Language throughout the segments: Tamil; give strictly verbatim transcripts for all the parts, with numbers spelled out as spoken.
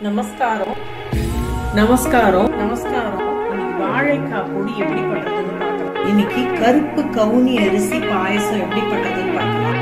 நமஸ்காரம் நமஸ்காரம் நமஸ்காரம். இன்னைக்கு வாழைக்காய் பொடி எப்படி பண்றதுன்னு பார்க்கலாம். இன்னைக்கு கருப்பு கவுனி அரிசி பாயசம் எப்படி பண்றதுன்னு பார்க்கலாம்.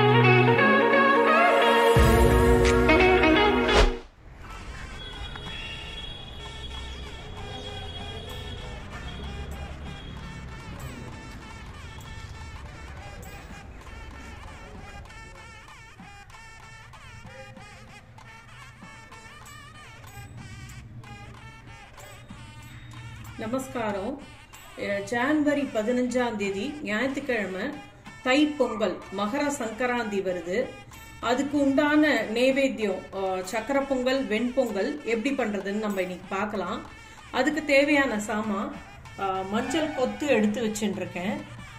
நமஸ்காரம். ஜனவரி பதினஞ்சாம் தேதி ஞாயிற்றுக்கிழமை தை பொங்கல், மகர சங்கராந்தி வருது. அதுக்கு உண்டான நைவேத்தியம் சக்கரை பொங்கல், வெண் பொங்கல் எப்படி பண்றதுன்னு நம்ம இன்னைக்கு பார்க்கலாம். அதுக்கு தேவையான சாமான் மஞ்சள் கொத்து எடுத்து வச்சுருக்கேன்.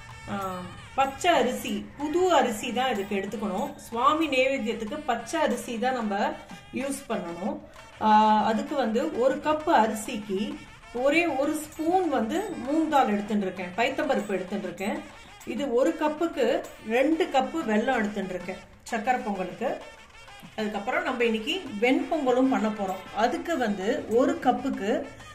பச்சை அரிசி, புது அரிசி தான் இதுக்கு எடுத்துக்கணும். சுவாமி நைவேத்தியத்துக்கு பச்சை அரிசி தான் நம்ம யூஸ் பண்ணணும். அதுக்கு வந்து ஒரு கப்பு அரிசிக்கு ஒரே ஒரு ஸ்பூன் வந்து மூங் தால் எடுத்துட்டு இருக்கேன், பைத்தம்பருப்பு எடுத்துட்டு இருக்கேன். இது ஒரு கப்புக்கு ரெண்டு கப்பு வெல்லம் எடுத்துட்டு இருக்கேன் சக்கரை பொங்கலுக்கு. அதுக்கப்புறம் நம்ம இன்னைக்கு வெண் பொங்கலும் பண்ண போறோம். அதுக்கு வந்து ஒரு கப்புக்கு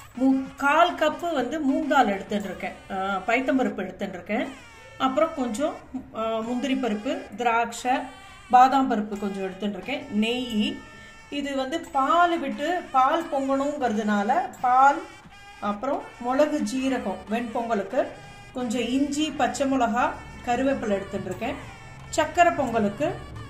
கால் கப்பு வந்து மூங் தால் எடுத்துட்டு இருக்கேன், பைத்தம்பருப்பு எடுத்துட்டு இருக்கேன். அப்புறம் கொஞ்சம் முந்திரி பருப்பு, திராட்சை, பாதாம் பருப்பு கொஞ்சம் எடுத்துட்டு இருக்கேன். நெய். இது வந்து பால் விட்டு பால் பொங்கணுங்கிறதுனால பால், அப்புறம் மிளகு, ஜீரகம் வெண் பொங்கலுக்கு, கொஞ்சம் இஞ்சி, பச்சை மிளகா, கருவேப்பிலை எடுத்துட்டு இருக்கேன். சக்கரை பொங்கலுக்கு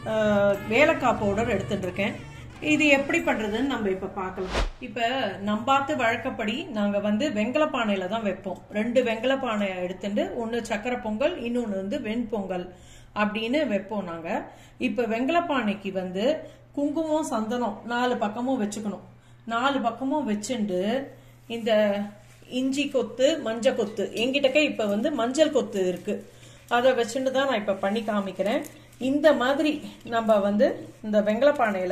ஏலக்காய் பவுடர் எடுத்துட்டு இருக்கேன். இது எப்படி பண்றதுன்னு நம்ம இப்ப பார்க்கலாம். இப்ப நம்பாத்து வழக்கப்படி நாங்க வந்து வெங்கல பானையில தான் வைப்போம். ரெண்டு வெங்கல பானை எடுத்துட்டு ஒன்னு சக்கரை பொங்கல், இன்னொன்னு வந்து வெண் பொங்கல் அப்படின்னு வைப்போம் நாங்க. இப்ப வெங்கல பானைக்கு வந்து குங்குமம், சந்தனம் நாலு பக்கமும் வச்சுக்கணும். நாலு பக்கமும் வச்சுண்டு இந்த இஞ்சி கொத்து, மஞ்சள் கொத்து, என்கிட்டக்க இப்ப வந்து மஞ்சள் கொத்து இருக்கு, அதை வச்சுட்டு தான் நான் இப்ப பண்ணி காமிக்கிறேன். இந்த மாதிரி நம்ம வந்து இந்த வெங்கல பானையில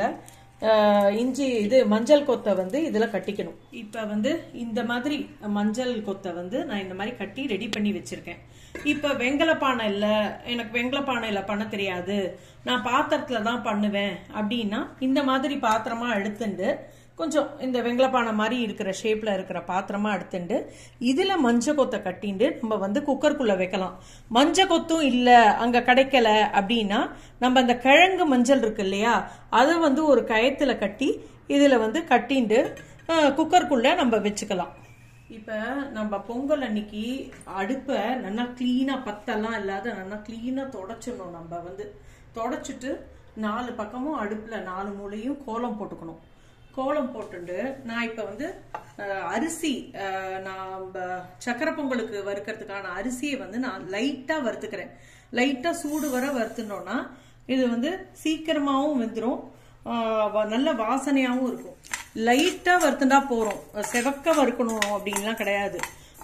இஞ்சி இது மஞ்சள் கொத்தை வந்து இதுல கட்டிக்கணும். இப்ப வந்து இந்த மாதிரி மஞ்சள் கொத்தை வந்து நான் இந்த மாதிரி கட்டி ரெடி பண்ணி வச்சிருக்கேன். இப்ப வெங்கல பானை இல்ல, எனக்கு வெங்கல பானையில பண்ண தெரியாது, நான் பாத்திரத்துல தான் பண்ணுவேன் அப்படின்னா இந்த மாதிரி பாத்திரமா எடுத்துட்டு கொஞ்சம் இந்த வெங்கலப்பானை மாதிரி இருக்கிற ஷேப்ல இருக்கிற பாத்திரமா எடுத்துட்டு இதுல மஞ்சள் கொத்தை கட்டிண்டு நம்ம வந்து குக்கருக்குள்ள வைக்கலாம். மஞ்சள் கொத்தும் இல்ல, அங்க கிடைக்கல அப்படின்னா நம்ம அந்த கிழங்கு மஞ்சள் இருக்கு இல்லையா, அதை வந்து ஒரு கயத்துல கட்டி இதுல வந்து கட்டிண்டு குக்கருக்குள்ள நம்ம வச்சுக்கலாம். இப்ப நம்ம பொங்கல் அன்னைக்கு அடுப்பை நல்லா கிளீனா, பத்தெல்லாம் இல்லாத நல்லா கிளீனா தொடச்சிடணும். நம்ம வந்து தொடச்சிட்டு நாலு பக்கமும் அடுப்புல நாலு மூலையும் கோலம் போட்டுக்கணும். கோலம் போட்டுண்டு நான் இப்ப வந்து அரிசி, நான் சக்கரை பொங்கலுக்கு வறுக்கிறதுக்கான அரிசியை வந்து நான் லைட்டா வறுத்துக்கிறேன். லைட்டா சூடு வர வறுத்துனோம்னா இது வந்து சீக்கிரமாவும் வெந்துடும், நல்ல வாசனையாவும் இருக்கும். லைட்டா வறுத்துட்டா போறோம், செவக்க வறுக்கணும் அப்படின்லாம் கிடையாது.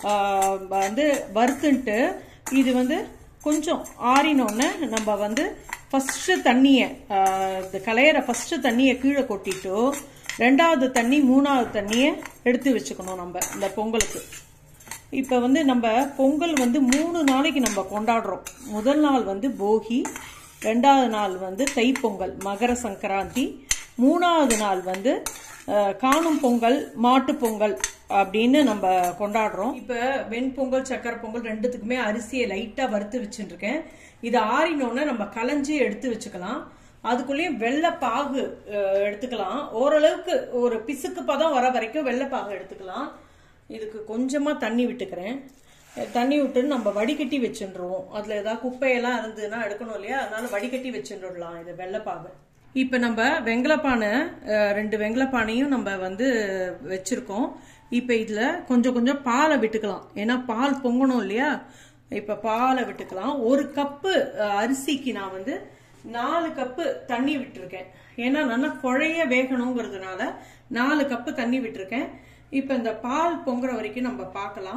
வந்து வறுத்துட்டு இது வந்து கொஞ்சம் ஆறினோன்னு நம்ம வந்து ஃபர்ஸ்ட் தண்ணிய கலையிற ஃபர்ஸ்ட் தண்ணிய கீழே கொட்டிட்டு ரெண்டாவது தண்ணி, மூணாவது தண்ணிய எடுத்து வச்சுக்கணும் நம்ம இந்த பொங்கலுக்கு. இப்ப வந்து நம்ம பொங்கல் வந்து மூணு நாளைக்கு நம்ம கொண்டாடுறோம். முதல் நாள் வந்து போகி, ரெண்டாவது நாள் வந்து தை பொங்கல், மகர சங்கராந்தி, மூணாவது நாள் வந்து காணும் பொங்கல், மாட்டு பொங்கல் அப்படின்னு நம்ம கொண்டாடுறோம். இப்ப வெண் பொங்கல், சக்கரை பொங்கல் ரெண்டுத்துக்குமே அரிசியை லைட்டா வறுத்து வச்சுட்டு இருக்கேன். இது ஆறினோன்னு நம்ம களைஞ்சி எடுத்து வச்சுக்கலாம். அதுக்குள்ளேயும் வெள்ளைப்பாகு எடுத்துக்கலாம். ஓரளவுக்கு ஒரு பிசுக்கு பதம் வர வரைக்கும் வெள்ளைப்பாகு எடுத்துக்கலாம். இதுக்கு கொஞ்சமா தண்ணி விட்டுக்கிறேன். தண்ணி விட்டு நம்ம வடிகட்டி வச்சுருவோம். அதுல ஏதாவது குப்பையெல்லாம் இருந்ததுன்னா எடுக்கணும் இல்லையா, அதனால வடிகட்டி வச்சுடலாம் இது வெள்ளைப்பாகு. இப்ப நம்ம வெங்கலப்பானை, ரெண்டு வெங்கலப்பானையும் நம்ம வந்து வச்சிருக்கோம். இப்ப இதுல கொஞ்சம் கொஞ்சம் பாலை விட்டுக்கலாம், ஏன்னா பால் பொங்கணும் இல்லையா. இப்ப பாலை விட்டுக்கலாம். ஒரு கப்பு அரிசிக்கு நான் வந்து நாலு கப்பு தண்ணி விட்டுருக்கேன், ஏன்னா நல்லா குழைய வேகணுங்கிறதுனால நாலு கப்பு தண்ணி விட்டுருக்கேன். இப்ப இந்த பால் பொங்குற வரைக்கும் நம்ம பார்க்கலாம்.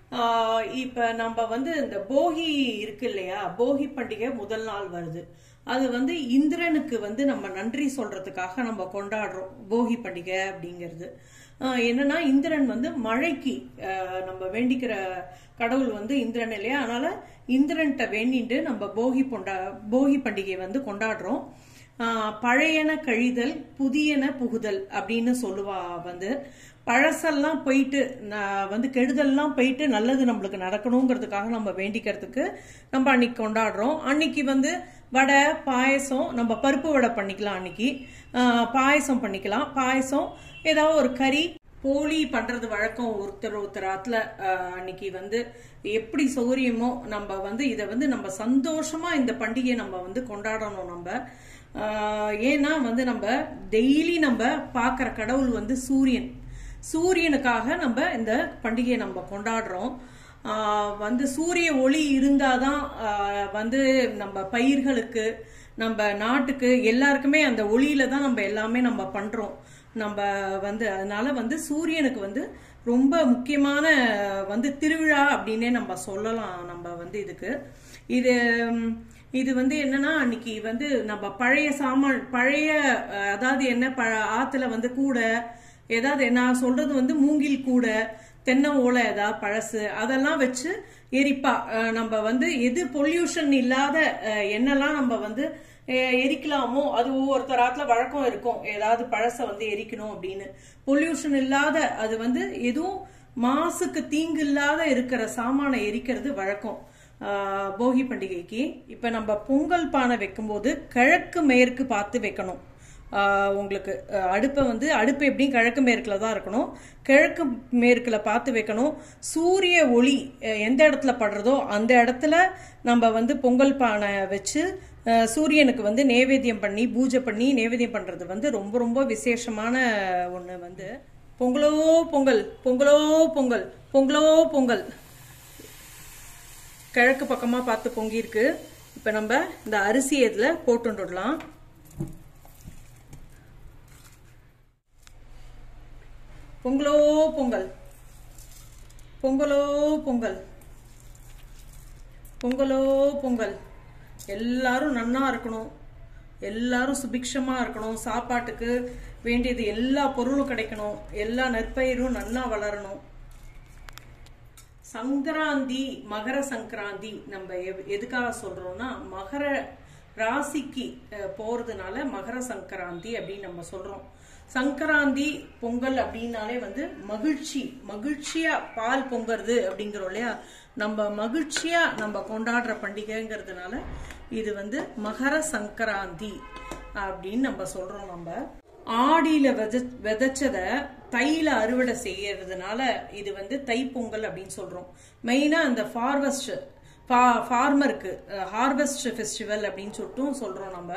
இப்ப நம்ம வந்து இந்த போகி இருக்கு இல்லையா, போகி பண்டிகை முதல் நாள் வருது. அது வந்து இந்திரனுக்கு வந்து நம்ம நன்றி சொல்றதுக்காக நம்ம கொண்டாடுறோம் போகி பண்டிகை அப்படிங்கிறது. என்னன்னா இந்திரன் வந்து மழைக்கு நம்ம வேண்டிக்கிற கடவுள் வந்து இந்திரன் இல்லையா, அதனால இந்திரன்ட்ட வேண்டிட்டு நம்ம போகி பொண்டா போகி பண்டிகை வந்து கொண்டாடுறோம். பழையன கழிதல் புதியன புகுதல் அப்படின்னு சொல்லுவா. வந்து பழசெல்லாம் போயிட்டு வந்து கெடுதல்லாம் போயிட்டு நல்லது நம்மளுக்கு நடக்கணுங்கிறதுக்காக நம்ம வேண்டிக்கிறதுக்கு நம்ம அன்னைக்கு கொண்டாடுறோம். அன்னைக்கு வந்து வடை பாயசம், நம்ம பருப்பு வடை பண்ணிக்கலாம், அன்னைக்கு பாயசம் பண்ணிக்கலாம். பாயசம் ஏதாவது ஒரு கறி போலி பண்றது வழக்கம் ஒருத்தர் ஒருத்தராத்துல. அன்னைக்கு வந்து எப்படி சௌரியமோ நம்ம வந்து இதை வந்து நம்ம சந்தோஷமா இந்த பண்டிகையை நம்ம வந்து கொண்டாடணும். நம்ம ஏன்னா வந்து நம்ம டெய்லி நம்ம பாக்குற கடவுள் வந்து சூரியன். சூரியனுக்காக நம்ம இந்த பண்டிகையை நம்ம கொண்டாடுறோம். வந்து சூரிய ஒளி இருந்தாதான் வந்து நம்ம பயிர்களுக்கு நம்ம நாட்டுக்கு எல்லாருக்குமே அந்த ஒளியில தான் நம்ம எல்லாமே நம்ம பண்றோம். நம்ம வந்து அதனால வந்து சூரியனுக்கு வந்து ரொம்ப முக்கியமான வந்து திருவிழா அப்படின்னே நம்ம சொல்லலாம். நம்ம வந்து இதுக்கு இது இது வந்து என்னன்னா அன்னைக்கு வந்து நம்ம பழைய சாமான் பழைய அதாவது என்ன ஆத்துல வந்து கூட ஏதாவது நான் சொல்றது வந்து மூங்கில் கூட தென்னை ஓலை ஏதாவது பழசு அதெல்லாம் வச்சு எரிப்பா. நம்ம வந்து எது பொல்யூஷன் இல்லாத என்னெல்லாம் நம்ம வந்து எரிக்கலாமோ அது ஒவ்வொருத்தராத்துல வழக்கம் இருக்கும். ஏதாவது பழச வந்து எரிக்கணும் அப்படின்னு பொல்யூஷன் இல்லாத அது வந்து எதுவும் மாசுக்கு தீங்கு இல்லாத இருக்கிற சாமானை எரிக்கிறது வழக்கம் போகி பண்டிகைக்கு. இப்ப நம்ம பொங்கல் பானை வைக்கும் போது கிழக்கு மேற்கு பார்த்து வைக்கணும். உங்களுக்கு அடுப்பை வந்து அடுப்பு எப்படியும் கிழக்கு மேற்குல தான் இருக்கணும். கிழக்கு மேற்குல பார்த்து வைக்கணும். சூரிய ஒளி எந்த இடத்துல படுறதோ அந்த இடத்துல நம்ம வந்து பொங்கல் பானை வச்சு சூரியனுக்கு வந்து நைவேத்தியம் பண்ணி பூஜை பண்ணி நைவேத்தியம் பண்றது வந்து ரொம்ப ரொம்ப விசேஷமான ஒண்ணு. வந்து பொங்கலோ பொங்கல் பொங்கலோ பொங்கல் பொங்கலோ பொங்கல் கிழக்கு பக்கமா பார்த்து பொங்கிருக்கு. இப்ப நம்ம இந்த அரிசி இதுல போட்டுடலாம். பொங்கலோ பொங்கல் பொங்கலோ பொங்கல் பொங்கலோ பொங்கல் எல்லாரும் நன்னா இருக்கணும், எல்லாரும் சுபிக்ஷமா இருக்கணும், சாப்பாட்டுக்கு வேண்டியது எல்லா பொருளும் கிடைக்கணும், எல்லா நற்பயிரும் நன்னா வளரணும். சங்கராந்தி மகர சங்கராந்தி நம்ம எதுக்காக சொல்றோம்னா மகர ராசிக்கு போறதுனால மகர சங்கராந்தி அப்படின்னு நம்ம சொல்றோம். சங்கராந்தி பொங்கல் அப்படின்னாலே வந்து மகிழ்ச்சி, மகிழ்ச்சியா பால் பொங்கறது அப்படிங்கிறோம் இல்லையா, நம்ம மகிழ்ச்சியா நம்ம கொண்டாடுற பண்டிகைங்கிறதுனால இது வந்து மகர சங்கராந்தி அப்படின்னு நம்ம சொல்றோம். நம்ம ஆடியில வித விதைச்சத தையில அறுவடை செய்யறதுனால இது வந்து தைப்பொங்கல் அப்படின்னு சொல்றோம். மெயினா அந்த ஃபார்வஸ்ட் ஃபார்மருக்கு ஹார்வெஸ்ட் ஃபெஸ்டிவல் அப்படின்னு சொல்லிட்டு சொல்றோம். நம்ம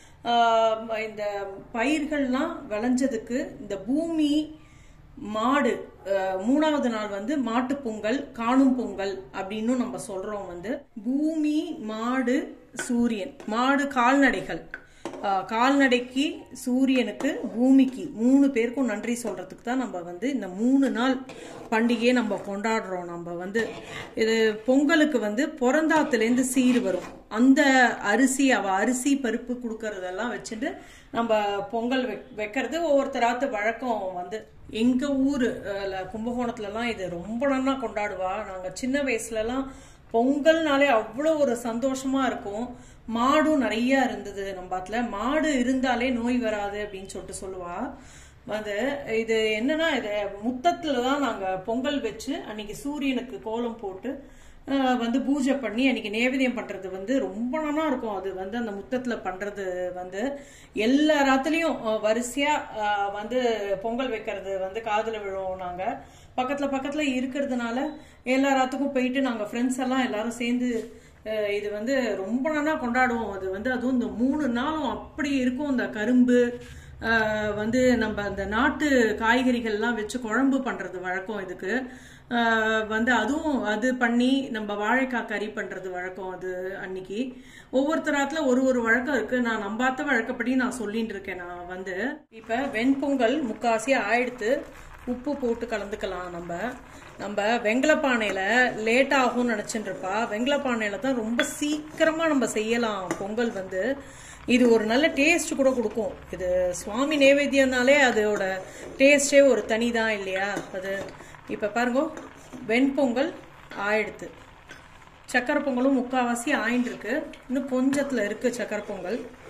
இந்த பயிர்கள்லாம் விளைஞ்சதுக்கு இந்த பூமி மாடு மூணாவது நாள் வந்து மாட்டு பொங்கல் காணும் பொங்கல் அப்படின்னு நம்ம சொல்றோம். வந்து பூமி மாடு சூரியன், மாடு கால்நடைகள், கால்நடைக்கு சூரியனுக்கு பூமிக்கு மூணு பேருக்கும் நன்றி சொல்றதுக்கு தான் நம்ம வந்து இந்த மூணு நாள் பண்டிகையை நம்ம கொண்டாடுறோம். நம்ம வந்து இது பொங்கலுக்கு வந்து பிறந்தாத்துலேருந்து சீர் வரும், அந்த அரிசி அவ அரிசி பருப்பு கொடுக்கறதெல்லாம் வச்சுட்டு நம்ம பொங்கல் வைக்கிறது ஒவ்வொருத்தராத்து வழக்கம். வந்து எங்க ஊரு கும்பகோணத்துல எல்லாம் இது ரொம்ப நல்லா கொண்டாடுவா. நாங்க சின்ன வயசுல எல்லாம் பொங்கல்னாலே அவ்வளோ ஒரு சந்தோஷமா இருக்கும். மாடும் நிறைய இருந்தது நம்ம அதுல. மாடு இருந்தாலே நோய் வராது அப்படின்னு சொல்லிட்டு சொல்லுவா. வந்து இது என்னன்னா இது முத்தத்துலதான் நாங்க பொங்கல் வச்சு அன்னைக்கு சூரியனுக்கு கோலம் போட்டு வந்து பூஜை பண்ணி அன்னைக்கு நைவேத்தியம் பண்றது வந்து ரொம்ப நல்லா இருக்கும். அது வந்து அந்த முத்தத்துல பண்றது வந்து எல்லா ராத்திலையும் வரிசையா வந்து பொங்கல் வைக்கிறது வந்து காதுல விழுவோம். நாங்க பக்கத்துல பக்கத்துல இருக்கிறதுனால எல்லா ராத்துக்கும் போயிட்டு நாங்க ஃப்ரெண்ட்ஸ் எல்லாம் எல்லாரும் சேர்ந்து இது வந்து ரொம்ப நல்லா கொண்டாடுவோம். அது வந்து அதுவும் இந்த மூணு நாளும் அப்படி இருக்கும். இந்த கரும்பு வந்து நம்ம அந்த நாட்டு காய்கறிகள்லாம் வச்சு குழம்பு பண்றது வழக்கம். இதுக்கு வந்து அதுவும் அது பண்ணி நம்ம வாழைக்காய் கறி பண்றது வழக்கம். அது அன்னைக்கு ஒவ்வொருத்தராத்துல ஒரு ஒரு வழக்கம் இருக்கு. நான் நம்பாத்த வழக்கப்படி நான் சொல்லிட்டு இருக்கேன். நான் வந்து இப்ப வெண்பொங்கல் முக்காசி ஆயிடுத்து, உப்பு போட்டு கலந்துக்கலாம். நம்ம நம்ம வெங்கலப்பானையில லேட் ஆகும்னு நினைச்சுட்டு இருப்பா. வெங்கலப்பானையில தான் ரொம்ப சீக்கிரமா நம்ம செய்யலாம் பொங்கல். வந்து இது ஒரு நல்ல டேஸ்ட் கூட கொடுக்கும். இது சுவாமி நைவேத்தியம்னாலே அதோட டேஸ்டே ஒரு தனிதான் இல்லையா. அது இப்ப பாருங்க வெண்பொங்கல் ஆயிடுத்து, சக்கரை பொங்கலும் முக்காவாசி ஆயிட்டு இருக்கு, இன்னும் கொஞ்சத்துல இருக்கு சக்கரை பொங்கல்.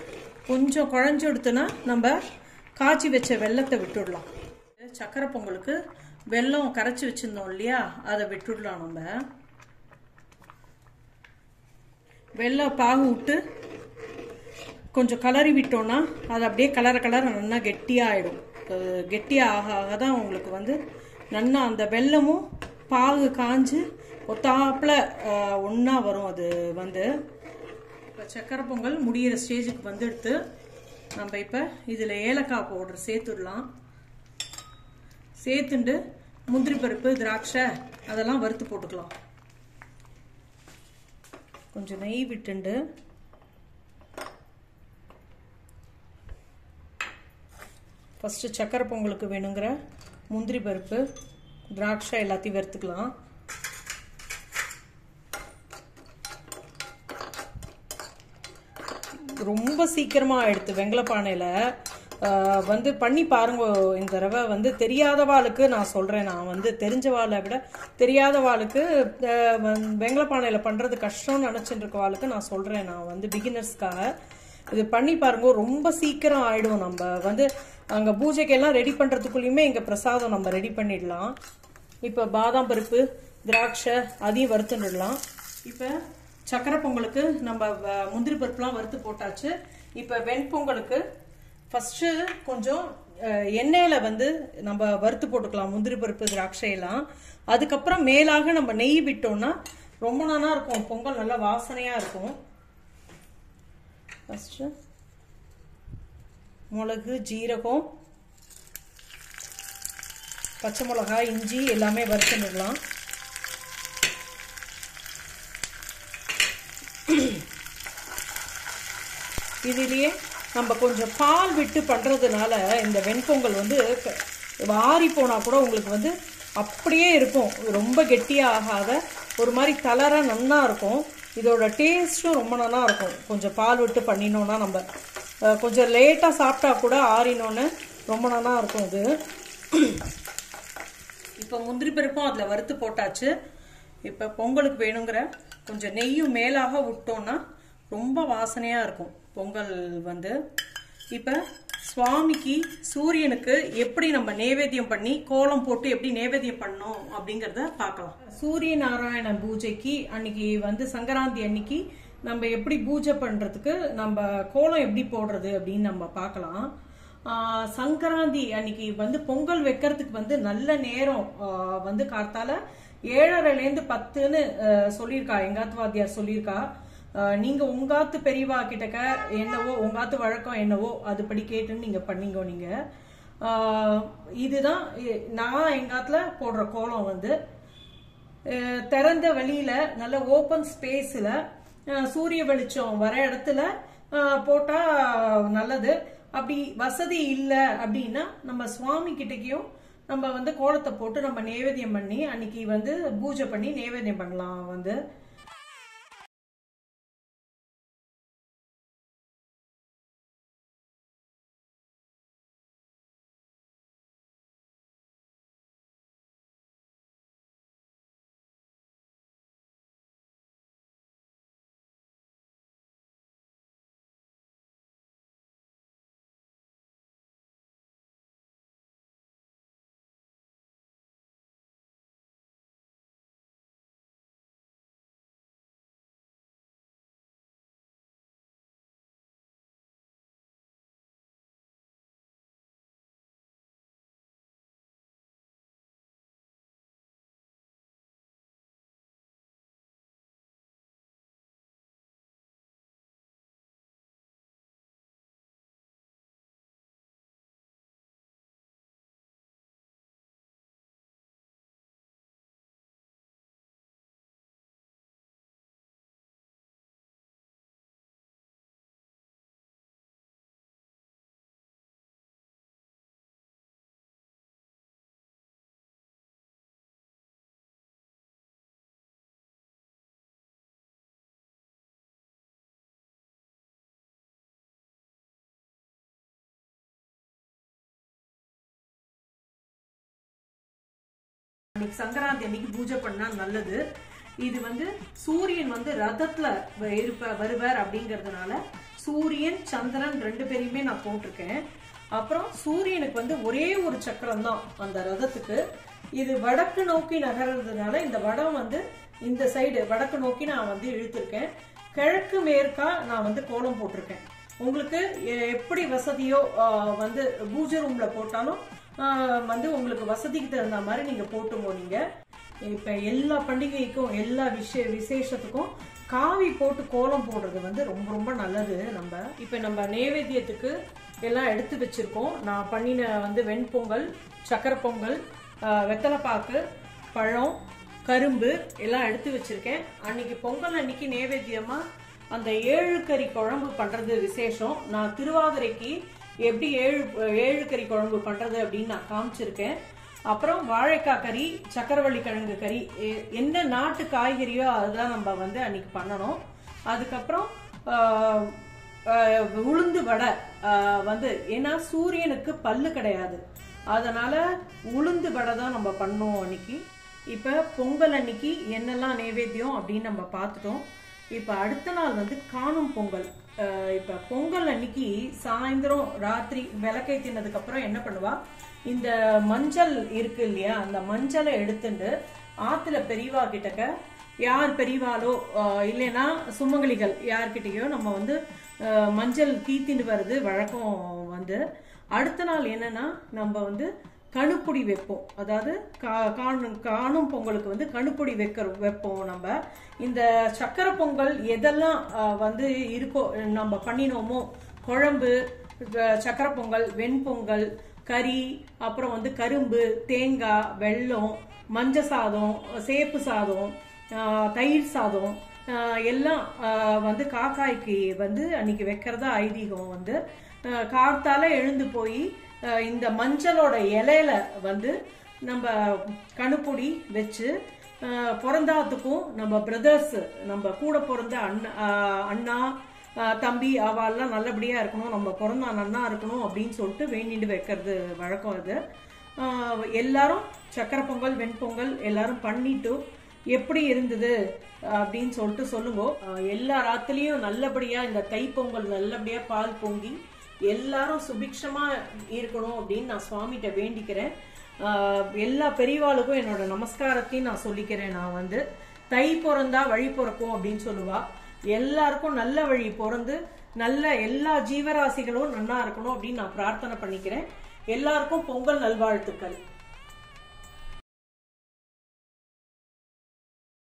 கொஞ்சம் குழஞ்சு எடுத்துனா நம்ம காய்ச்சி வச்ச வெல்லத்தை விட்டுடலாம். சக்கரை பொங்கலுக்கு வெல்லம் கரைச்சி வச்சிருந்தோம் இல்லையா, அதை விட்டுடலாம். நம்ம வெல்லம் பாகு விட்டு கொஞ்சம் கலரி விட்டோம்னா அது அப்படியே கலர கலர நல்லா கெட்டியாகிடும். கெட்டியாக ஆக ஆக தான் உங்களுக்கு வந்து நல்லா அந்த வெல்லமும் பாகு காஞ்சு ஒத்தாப்பில் ஒன்றா வரும். அது வந்து இப்போ சக்கரை பொங்கல் முடிகிற ஸ்டேஜுக்கு வந்துடுத்து. நம்ம இப்போ இதில் ஏலக்காய் பவுடர் சேர்த்துடலாம். சேர்த்துண்டு முந்திரி பருப்பு, திராட்சை அதெல்லாம் வறுத்து போட்டுக்கலாம். கொஞ்சம் நெய் விட்டுண்டு ஃபஸ்ட்டு சக்கரை பொங்கலுக்கு வேணுங்கிற முந்திரி பருப்பு, திராட்சை எல்லாத்தையும் வறுத்துக்கலாம். ரொம்ப சீக்கிரமாக எடுத்து வெங்கலப்பானையில் வந்து பண்ணி பாருங்க. இந்த தடவை வந்து தெரியாதவாளுக்கு நான் சொல்கிறேன். நான் வந்து தெரிஞ்சவாளை விட தெரியாதவாளுக்கு வெங்கலப்பானையில் பண்ணுறது கஷ்டம்னு நினச்சிட்டு இருக்கவாளுக்கு நான் சொல்கிறேன். நான் வந்து பிகினர்ஸ்க்காக இது பண்ணி பாருங்க. ரொம்ப சீக்கிரம் ஆகிடும். நம்ம வந்து அங்கே பூஜைக்கெல்லாம் ரெடி பண்ணுறதுக்குள்ளேயுமே இங்கே பிரசாதம் நம்ம ரெடி பண்ணிடலாம். இப்போ பாதாம் பருப்பு, திராட்சை அதையும் வறுத்துடலாம். இப்போ சக்கரை பொங்கலுக்கு நம்ம முந்திரி பருப்புலாம் வறுத்து போட்டாச்சு. இப்போ வெண்பொங்கலுக்கு ஃபஸ்ட்டு கொஞ்சம் எண்ணெயில் வந்து நம்ம வறுத்து போட்டுக்கலாம் முந்திரி பருப்பு, திராட்சையெல்லாம். அதுக்கப்புறம் மேலாக நம்ம நெய் விட்டோம்னா ரொம்ப நல்லா இருக்கும். பொங்கல் நல்லா வாசனையாக இருக்கும். ஃபஸ்ட்டு மிளகு, ஜீரகம், பச்சை மிளகாய், இஞ்சி எல்லாமே வறுத்துடலாம். இதிலேயே நம்ம கொஞ்சம் பால் விட்டு பண்ணுறதுனால இந்த வெண்பொங்கல் வந்து ஆறி போனால் கூட உங்களுக்கு வந்து அப்படியே இருக்கும். ரொம்ப கெட்டியாக ஆகாத ஒரு மாதிரி தளர நல்லா இருக்கும். இதோட டேஸ்ட்டும் ரொம்ப நல்லா இருக்கும். கொஞ்சம் பால் விட்டு பண்ணினோன்னா நம்ம கொஞ்சம் லேட்டாக சாப்பிட்டா கூட ஆறினோன்னு ரொம்ப நல்லா இருக்கும் இது. இப்போ முந்திரி பருப்பும் அதில் வறுத்து போட்டாச்சு. இப்போ பொங்கலுக்கு வேணுங்கிற கொஞ்சம் நெய்யும் மேலாக விட்டோன்னா ரொம்ப வாசனையாக இருக்கும் பொங்கல் வந்து. இப்போ சுவாமிக்கு சூரியனுக்கு எப்படி நம்ம நைவேத்தியம் பண்ணி கோலம் போட்டு எப்படி நைவேத்தியம் பண்ணோம் அப்படிங்கிறத பார்க்கலாம். சூரிய நாராயண பூஜைக்கு அன்னைக்கு வந்து சங்கராந்தி அன்னைக்கு நம்ம எப்படி பூஜை பண்ணுறதுக்கு நம்ம கோலம் எப்படி போடுறது அப்படின்னு நம்ம பார்க்கலாம். சங்கராந்தி அன்னைக்கு வந்து பொங்கல் வைக்கிறதுக்கு வந்து நல்ல நேரம் வந்து காத்தால ஏழரைலேருந்து பத்துன்னு சொல்லியிருக்கா எங்காத்துவாத்தியார் சொல்லியிருக்கா. நீங்க உங்காத்து பெரியவா கிட்டக்க என்னவோ உங்காத்து வழக்கம் என்னவோ அதுபடி கேட்டுன்னு நீங்க பண்ணீங்க. நீங்க இதுதான் நான் எங்காத்துல போடுற கோலம் வந்து திறந்த வெளியில நல்ல ஓப்பன் ஸ்பேஸ்ல சூரிய வெளிச்சம் வர இடத்துல போட்டா நல்லது. அப்படி வசதி இல்லை அப்படின்னா நம்ம சுவாமி கிட்டக்கையும் நம்ம வந்து கோலத்தை போட்டு நம்ம நைவேத்தியம் பண்ணி அன்னைக்கு வந்து பூஜை பண்ணி நைவேத்தியம் பண்ணலாம். வந்து சங்கராந்தி அன்னைக்கு பூஜை பண்ணா நல்லது. இது வந்து சூரியன் வந்து ரதத்துல இருப்ப வருவார் அப்படிங்கறதுனால சூரியன் சந்திரன் ரெண்டு பேரையுமே நான் போட்டிருக்கேன். அப்புறம் சூரியனுக்கு வந்து ஒரே ஒரு சக்கரம் தான் அந்த ரதத்துக்கு. இது வடக்கு நோக்கி நகர்றதுனால இந்த வடம் வந்து இந்த சைடு வடக்கு நோக்கி நான் வந்து இழுத்திருக்கேன். கிழக்கு மேற்கா நான் வந்து கோலம் போட்டிருக்கேன். உங்களுக்கு எப்படி வசதியோ வந்து பூஜை ரூம்ல போட்டாலும் வந்து உங்களுக்கு வசதிக்கு தகுந்த மாதிரி நீங்க போட்டுங்க. நீங்க இப்ப எல்லா பண்டிகைக்கும் எல்லா விஷய விசேஷத்துக்கும் காவி போட்டு கோலம் போடுறது வந்து ரொம்ப ரொம்ப நல்லது. நம்ம இப்ப நம்ம நைவேத்தியத்துக்கு எல்லாம் எடுத்து வச்சிருக்கோம். நான் பண்ணின வந்து வெண்பொங்கல், சக்கரை பொங்கல், வெத்தலைப்பாக்கு, பழம், கரும்பு எல்லாம் எடுத்து வச்சிருக்கேன். அன்னைக்கு பொங்கல் அன்னைக்கு நைவேத்தியமா அந்த ஏழு கறி குழம்பு பண்றது விசேஷம். நான் திருவாதிரைக்கு எப்படி ஏழு ஏழு கறி குழம்பு பண்றது அப்படின்னு நான் காமிச்சிருக்கேன். அப்புறம் வாழைக்காய் கறி, சக்கரவள்ளி கிழங்கு கறி, என்ன நாட்டு காய்கறியோ அதெல்லாம் நம்ம வந்து அன்னைக்கு பண்ணணும். அதுக்கப்புறம் உளுந்து வடை வந்து ஏன்னா சூரியனுக்கு பல்லு கிடையாது, அதனால உளுந்து வடை தான் நம்ம பண்ணோம் அன்னைக்கு. இப்ப பொங்கல் அன்னைக்கு என்னெல்லாம் நைவேத்தியம் அப்படின்னு நம்ம பார்த்துட்டோம். இப்ப அடுத்த நாள் வந்து காணும் பொங்கல். இப்ப பொங்கல் அன்னைக்கு சாயந்தரம் ராத்திரி விளக்கேத்தினதுக்கு அப்புறம் என்ன பண்ணுவா, இந்த மஞ்சள் இருக்கு இல்லையா, அந்த மஞ்சளை எடுத்துட்டு ஆத்துல பெரியவா கிட்டக்க, யார் பெரியவாளோ இல்லைன்னா சுமங்கலிகள் யார்கிட்டயோ நம்ம வந்து மஞ்சள் தீத்தின்னு வருது வழக்கம். வந்து அடுத்த நாள் என்னன்னா நம்ம வந்து கணுப்புடி வைப்போம். அதாவது காணும் பொங்கலுக்கு வந்து கணுப்புடி வைக்க வைப்போம். நம்ம இந்த சக்கரை பொங்கல் எதெல்லாம் வந்து இருக்கோ நம்ம பண்ணினோமோ, குழம்பு, சக்கரை பொங்கல், வெண்பொங்கல், கறி, அப்புறம் வந்து கரும்பு, தேங்காய், வெல்லம், மஞ்ச சாதம், சேப்பு சாதம், தயிர் சாதம் எல்லாம் வந்து காக்காய்க்கு வந்து அன்னைக்கு வைக்கிறதா ஐதீகம். வந்து கார்த்தால எழுந்து போய் இந்த மஞ்சளோட இலையில வந்து நம்ம கணுப்புடி வச்சு பிறந்தாத்துக்கும் நம்ம பிரதர்ஸ், நம்ம கூட பிறந்த அண்ணா அண்ணா தம்பி அவெல்லாம் நல்லபடியா இருக்கணும், நம்ம பிறந்தா நன்னா இருக்கணும் அப்படின்னு சொல்லிட்டு வேண்டிட்டு வைக்கிறது வழக்கம். அது எல்லாரும் சக்கரை பொங்கல், வெண்பொங்கல் எல்லாரும் பண்ணிட்டு எப்படி இருந்தது அப்படின்னு சொல்லிட்டு சொல்லுங்க. எல்லா ராத்திரியும் நல்லபடியா இந்த தைப்பொங்கல் நல்லபடியா பால் பொங்கி எல்லாரும் சுபிக்ஷமா இருக்கணும் அப்படின்னு நான் சுவாமிகிட்ட வேண்டிக்கிறேன். எல்லா பெரியவாளுக்கும் என்னோட நமஸ்காரத்தையும் நான் சொல்லிக்கிறேன். நான் வந்து தை பிறந்தா வழி பிறக்கும் அப்படின்னு சொல்லுவா. எல்லாருக்கும் நல்ல வழி பிறந்து நல்ல எல்லா ஜீவராசிகளும் நன்னா இருக்கணும் அப்படின்னு நான் பிரார்த்தனை பண்ணிக்கிறேன். எல்லாருக்கும் பொங்கல் நல்வாழ்த்துக்கள்.